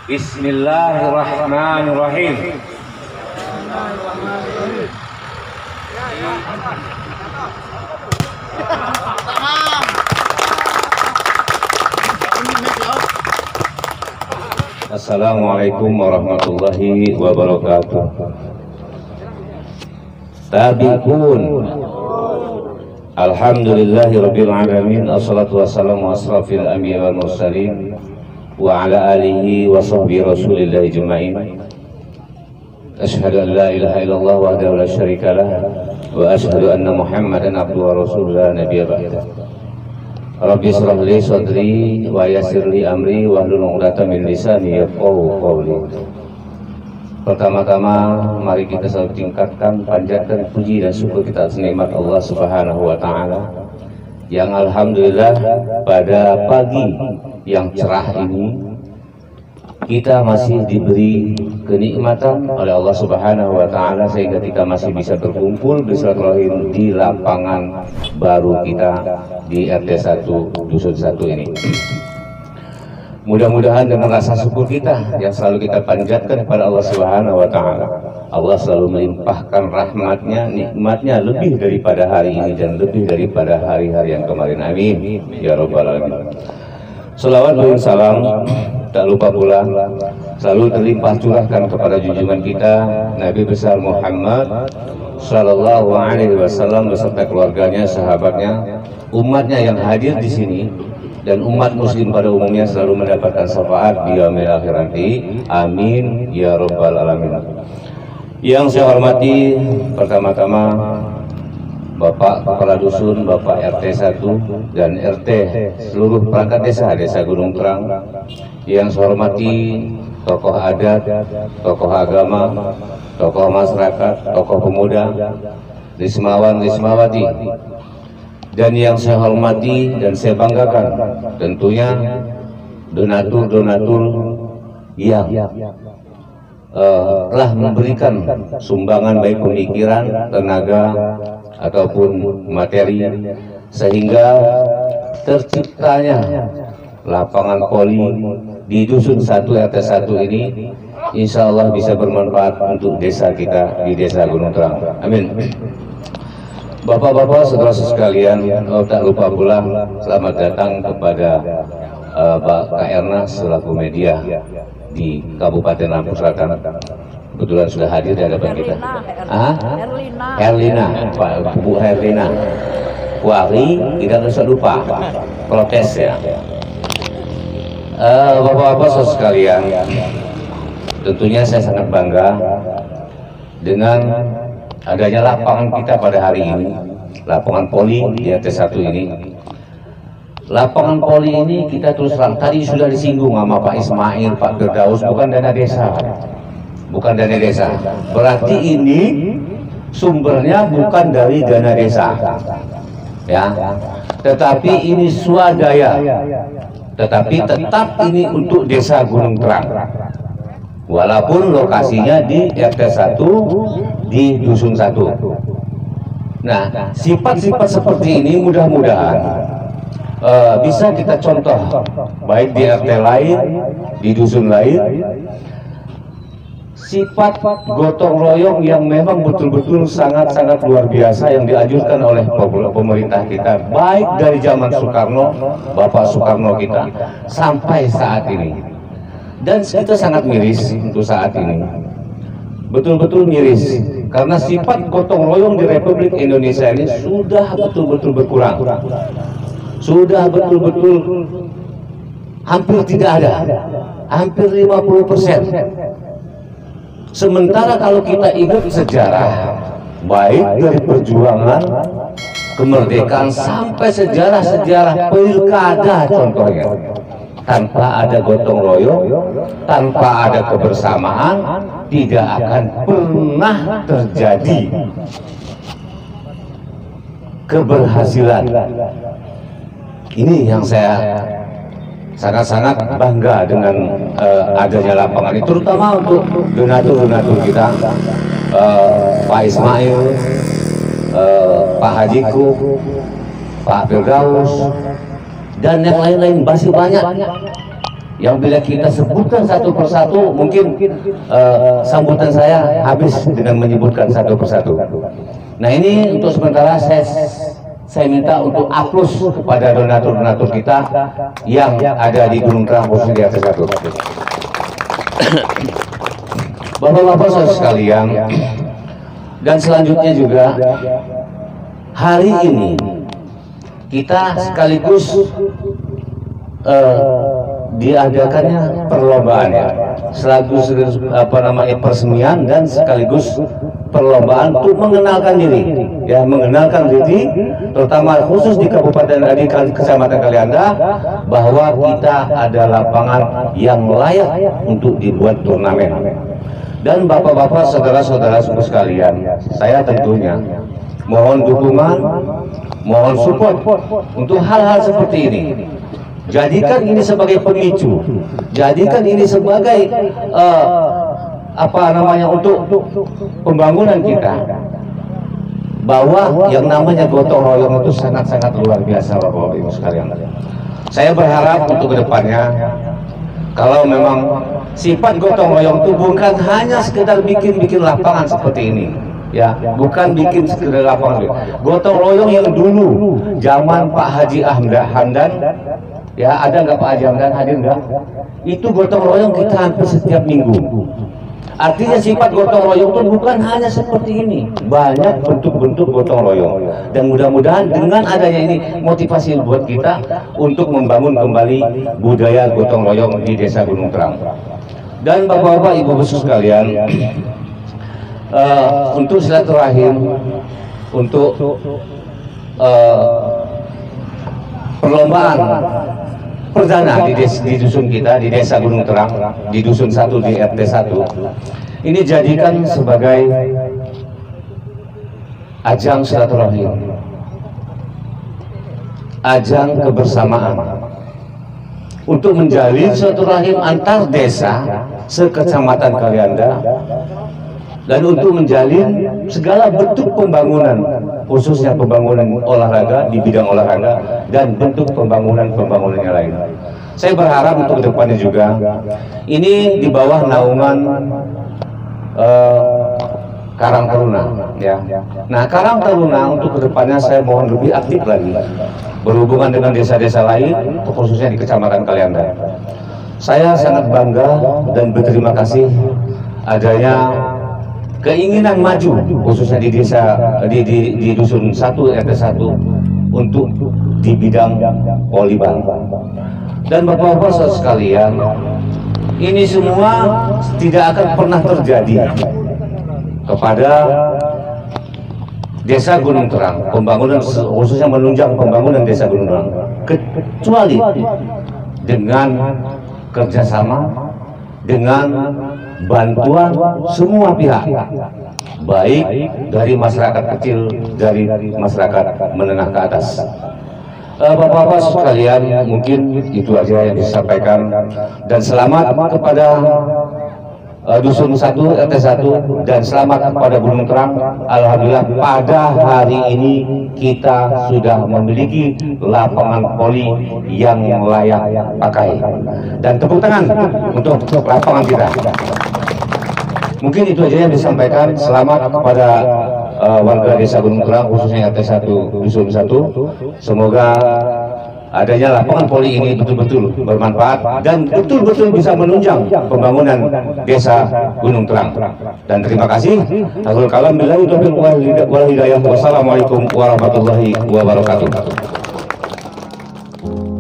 Bismillahirrahmanirrahim. Assalamualaikum warahmatullahi wabarakatuh. Tabiqun. Alhamdulillahirabbil alamin. Assalatu wassalamu asrafil anbiya wal mursalin wa ala alihi wa sahbihi rasulillah ajmain. Asyhadu an la ilaha illallah wahdahu la syarika lah wa asyhadu anna Muhammadan abduhu wa rasuluhu la nabiyya ba'da. Rabbi shrah li sadri wa yassir li amri wahlul 'uqdatam min lisani yafqahu qawli. Pertama-tama mari kita selalu tingkatkan, panjatkan puji dan syukur kita atas nikmat Allah Subhanahu wa taala yang alhamdulillah pada pagi yang cerah ini kita masih diberi kenikmatan oleh Allah Subhanahu wa taala sehingga kita masih bisa berkumpul bersilaturahim di lapangan baru kita di RT 1 Dusun 1 ini. Mudah-mudahan dengan rasa syukur kita yang selalu kita panjatkan kepada Allah Subhanahu wa taala, Allah selalu melimpahkan rahmatnya, nikmatnya lebih daripada hari ini dan lebih daripada hari-hari yang kemarin. Amin ya rabbal alamin. Shalawat dan salam tak lupa pula selalu terlimpah curahkan kepada junjungan kita Nabi besar Muhammad sallallahu alaihi wasallam beserta keluarganya, sahabatnya, umatnya yang hadir di sini dan umat muslim pada umumnya selalu mendapatkan syafaat di yaumil akhir nanti. Amin ya rabbal alamin. Yang saya hormati pertama-tama Bapak Kepala Dusun, Bapak RT 1 dan RT seluruh perangkat desa Gunung Terang. Yang saya hormati tokoh adat, tokoh agama, tokoh masyarakat, tokoh pemuda, Rismawan, Rismawati. Dan yang saya hormati dan saya banggakan tentunya donatur-donatur yang telah memberikan sumbangan baik pemikiran, tenaga ataupun materi sehingga terciptanya lapangan voli di Dusun 1 RT 1 ini insya Allah bisa bermanfaat untuk desa kita di Desa Gunung Terang. Amin. Bapak-bapak, saudara sekalian, tak lupa pula selamat datang kepada Pak Erna selaku media di Kabupaten Lampung Selatan. Kebetulan sudah hadir di hadapan kita. Herlina, Pak Bu Herlina. Bu Ari, kita harus lupa protes ya. Bapak-bapak, saudara sekalian, tentunya saya sangat bangga dengan adanya lapangan kita pada hari ini, lapangan voli di RT 1 ini. Lapangan voli ini kita terus terang tadi sudah disinggung sama Pak Ismail, Pak Firdaus, bukan dana desa, bukan dana desa. Berarti ini sumbernya bukan dari dana desa, ya. Tetapi ini swadaya, tetapi tetap ini untuk Desa Gunung Terang. Walaupun lokasinya di RT 1 di Dusun 1. Nah, sifat-sifat seperti ini mudah-mudahan bisa kita contoh baik di RT lain, di dusun lain. Sifat gotong royong yang memang betul-betul sangat-sangat luar biasa yang dianjurkan oleh pemerintah kita baik dari zaman Soekarno, Bapak Soekarno kita sampai saat ini. Dan kita sangat miris untuk saat ini, betul-betul miris karena sifat gotong royong di Republik Indonesia ini sudah betul-betul berkurang, sudah betul-betul hampir tidak ada, hampir 50%. Sementara kalau kita ingat sejarah baik dari perjuangan kemerdekaan sampai sejarah-sejarah pilkada contohnya, tanpa ada gotong royong, tanpa ada kebersamaan, tidak akan pernah terjadi keberhasilan. Ini yang saya sangat-sangat bangga dengan adanya lapangan ini, terutama untuk donatur-donatur kita, Pak Ismail, Pak Hajiku, Pak Firdaus, dan yang lain-lain masih banyak. yang bila kita sebutkan satu persatu mungkin sambutan saya habis dengan menyebutkan satu persatu. Nah, ini untuk sementara saya minta untuk aplaus kepada donatur-donatur kita yang ada di Gunung Terang, khususnya di RT 1. Bapak-bapak saudara sekalian, dan selanjutnya juga hari ini kita sekaligus diadakannya perlombaan ya, sekaligus peresmian dan sekaligus perlombaan untuk mengenalkan diri ya, mengenalkan diri terutama khusus di Kabupaten di Kecamatan Kalianda bahwa kita ada lapangan yang layak untuk dibuat turnamen. Dan bapak-bapak, saudara-saudara semua sekalian, saya tentunya mohon dukungan, mohon support untuk hal-hal seperti ini. Jadikan ini sebagai pemicu, jadikan ini sebagai untuk pembangunan kita, bahwa yang namanya gotong royong itu sangat-sangat luar biasa, Bapak Ibu sekalian. Saya berharap untuk kedepannya, kalau memang sifat gotong royong itu bukan hanya sekedar bikin lapangan seperti ini, ya, bukan bikin sekedar lapangan. Gotong royong yang dulu zaman Pak Haji Hamdan, ya, ada nggak Pak Haji Hamdan hadir nggak? Itu gotong royong kita hampir setiap minggu. Artinya sifat gotong royong itu bukan hanya seperti ini, banyak bentuk-bentuk gotong royong. Dan mudah-mudahan dengan adanya ini motivasi buat kita untuk membangun kembali budaya gotong royong di Desa Gunung Terang. Dan bapak-bapak, ibu-ibu sekalian, untuk silaturahim, untuk perlombaan perdana di dusun kita, di Desa Gunung Terang, di Dusun 1, di RT 1, ini jadikan sebagai ajang silaturahim, ajang kebersamaan, untuk menjalin silaturahim antar desa sekecamatan Kalianda, dan untuk menjalin segala bentuk pembangunan, khususnya pembangunan olahraga di bidang olahraga dan bentuk pembangunan yang lain. Saya berharap untuk kedepannya juga ini di bawah naungan Karang Taruna, ya. Nah, Karang Taruna untuk kedepannya saya mohon lebih aktif lagi berhubungan dengan desa-desa lain, khususnya di Kecamatan Kalianda. Saya sangat bangga dan berterima kasih adanya keinginan maju khususnya di desa di Dusun 1 RT 1 untuk di bidang volleyball. Dan bapak-bapak saudara sekalian, ini semua tidak akan pernah terjadi kepada Desa Gunung Terang, pembangunan khususnya menunjang pembangunan Desa Gunung Terang, kecuali dengan kerjasama, dengan bantuan semua pihak, baik dari masyarakat kecil, dari masyarakat menengah ke atas. Bapak-bapak sekalian, mungkin itu aja yang disampaikan, dan selamat kepada Dusun 1 RT 1 dan selamat kepada Gunung Terang. Alhamdulillah pada hari ini kita sudah memiliki lapangan voli yang layak pakai, dan tepuk tangan untuk lapangan kita. Mungkin itu aja yang disampaikan. Selamat kepada warga Desa Gunung Terang, khususnya RT 1 Dusun 1. Semoga adanya lapangan voli ini betul-betul bermanfaat dan betul-betul bisa menunjang pembangunan Desa Gunung Terang. Dan terima kasih. Akhirul kalam, billahi taufiq wal hidayah. Wassalamualaikum warahmatullahi wabarakatuh.